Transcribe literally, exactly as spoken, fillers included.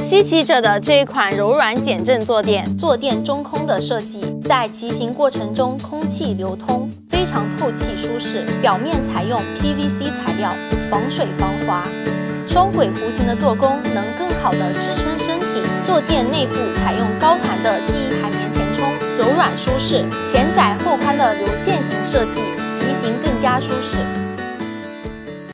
西骑者的这一款柔软减震坐垫， 坐垫中空的设计，在骑行过程中空气流通，非常透气舒适。表面采用 P V C 材料，防水防滑。双轨弧形的做工能更好的支撑身体。坐垫内部采用高弹的记忆海绵填充，柔软舒适。前窄后宽的流线型设计，骑行更加舒适。